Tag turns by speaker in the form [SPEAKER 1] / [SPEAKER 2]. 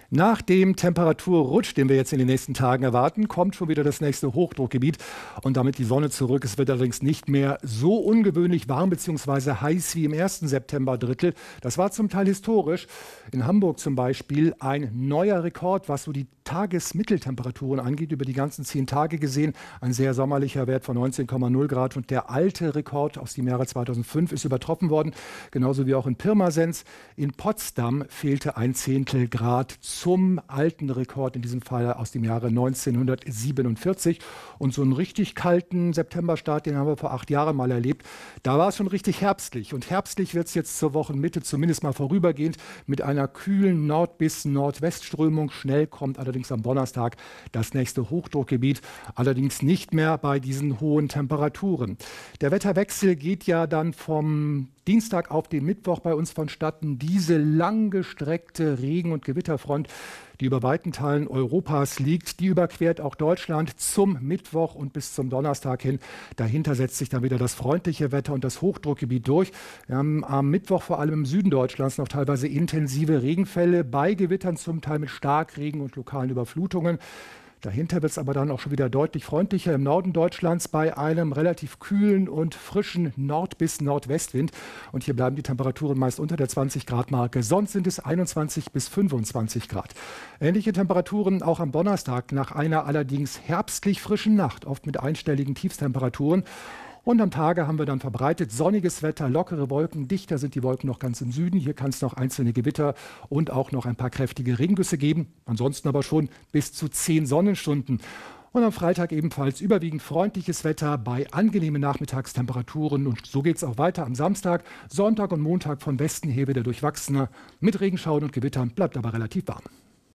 [SPEAKER 1] Nach dem Temperaturrutsch, den wir jetzt in den nächsten Tagen erwarten, kommt schon wieder das nächste Hochdruckgebiet und damit die Sonne zurück. Es wird allerdings nicht mehr so ungewöhnlich warm bzw. heiß wie im ersten Septemberdrittel. Das war zum Teil historisch. In Hamburg zum Beispiel ein neuer Rekord, was so die Tagesmitteltemperaturen angeht, über die ganzen 10 Tage gesehen. Ein sehr sommerlicher Wert von 19,0 Grad und der alte Rekord aus dem Jahre 2005 ist übertroffen worden, genauso wie auch in Pirmasens. In Potsdam fehlte ein Zehntel Grad zum alten Rekord, in diesem Fall aus dem Jahre 1947. Und so einen richtig kalten Septemberstart, den haben wir vor 8 Jahren mal erlebt. Da war es schon richtig herbstlich. Und herbstlich wird es jetzt zur Wochenmitte zumindest mal vorübergehend mit einer kühlen Nord- bis Nordwestströmung. Schnell kommt allerdings am Donnerstag das nächste Hochdruckgebiet, allerdings nicht mehr bei diesen hohen Temperaturen. Der Wetterwechsel geht ja dann vom Dienstag auf den Mittwoch bei uns vonstatten. Diese langgestreckte Regen- und Gewitterfront, die über weiten Teilen Europas liegt, die überquert auch Deutschland zum Mittwoch und bis zum Donnerstag hin. Dahinter setzt sich dann wieder das freundliche Wetter und das Hochdruckgebiet durch. Wir haben am Mittwoch vor allem im Süden Deutschlands noch teilweise intensive Regenfälle, bei Gewittern zum Teil mit Starkregen und lokalen Überflutungen. Dahinter wird es aber dann auch schon wieder deutlich freundlicher im Norden Deutschlands bei einem relativ kühlen und frischen Nord- bis Nordwestwind. Und hier bleiben die Temperaturen meist unter der 20-Grad-Marke. Sonst sind es 21 bis 25 Grad. Ähnliche Temperaturen auch am Donnerstag nach einer allerdings herbstlich frischen Nacht, oft mit einstelligen Tiefstemperaturen. Und am Tage haben wir dann verbreitet sonniges Wetter, lockere Wolken. Dichter sind die Wolken noch ganz im Süden. Hier kann es noch einzelne Gewitter und auch noch ein paar kräftige Regengüsse geben. Ansonsten aber schon bis zu 10 Sonnenstunden. Und am Freitag ebenfalls überwiegend freundliches Wetter bei angenehmen Nachmittagstemperaturen. Und so geht es auch weiter am Samstag. Sonntag und Montag von Westen her wieder durchwachsener. Mit Regenschauern und Gewittern bleibt aber relativ warm.